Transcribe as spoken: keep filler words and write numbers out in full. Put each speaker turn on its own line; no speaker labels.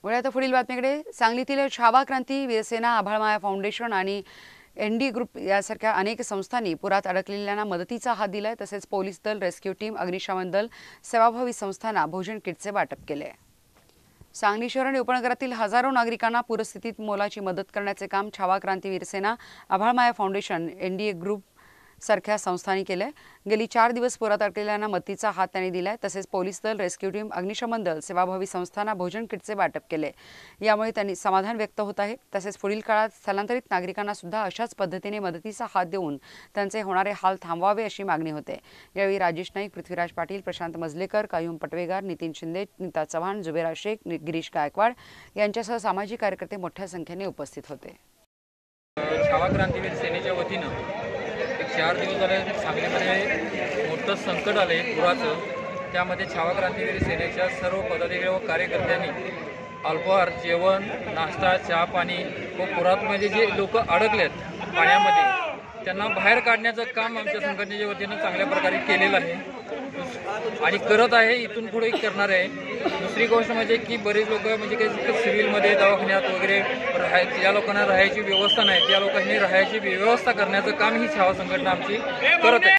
वळूया आता पुढील बातमीकडे। सांगलीतील छावा क्रांती वीरसेना, आभाळमाया फाउंडेशन आणि एनडी ग्रुप यासारख्या अनेक संस्थांनी पुरात अडकलेल्यांना मदतीचा हात दिलाय। तसेच पोलीस दल, रेस्क्यू टीम, अग्निशमन दल, सेवाभावी संस्थांना भोजन किटचे वाटप केले। सांगली शहर आणि उपनगरातील हजारो नागरिकांना पूरस्थितीत मोलाची मदत करण्याचे काम Chhava Kranti Veersena, Abhalmaya foundation, NDA group सारख्या संस्थांनी केले। गेली चार दिवस पुरात अडकलेल्यांना मदतीचा हात त्यांनी दिलाय। तसेच पोलीस दल, रेस्क्यू टीम, अग्निशमन दल, सेवाभावी संस्थांना भोजन किटचे वाटप केले। यामुळे त्यांनी समाधान व्यक्त होत आहे। तसेच पुढील काळात स्थलांतरित नागरिकांना सुद्धा अशाच पद्धतीने मदतीचा हात देऊन त्यांचे होणारे हाल थांबवावे अशी मागणी होते। यावेळी राजेश नाईक, पृथ्वीराज पाटील, प्रशांत मजलेकर, कायूम पटवेगार, नितीन शिंदे, नीता चव्हाण, जुबेरा शेख, गिरीश गायकवाड यांच्यासह सामाजिक कार्यकर्ते मोठ्या संख्येने उपस्थित होते।
छावा क्रांतीवीर सेनेच्या वतीनं एक चार दिवस झाले सांगलीमध्ये मोठं संकट आले पुराचं। त्यामध्ये छावा क्रांतीवीर सेनेच्या सर्व पदाधिकारी व कार्यकर्त्यांनी अल्पहार, जेवण, नाश्ता, चहा पाणी व पुरातमध्ये जे लोक अडकलेत पाण्यामध्ये त्यांना बाहेर काढण्याचं काम आमच्या संघटनेच्या वतीनं चांगल्या प्रकारे केलेलं आहे आणि करत आहे, इथून पुढे करणार आहे। दुसरी गोष्ट म्हणजे की बरेच लोक म्हणजे काही सिव्हिलमध्ये, दवाखान्यात वगैरे राहाय ज्या लोकांना राहायची व्यवस्था नाही त्या लोकांनी राहायची व्यवस्था करण्याचं काम ही छावा संघटना आमची करत आहे।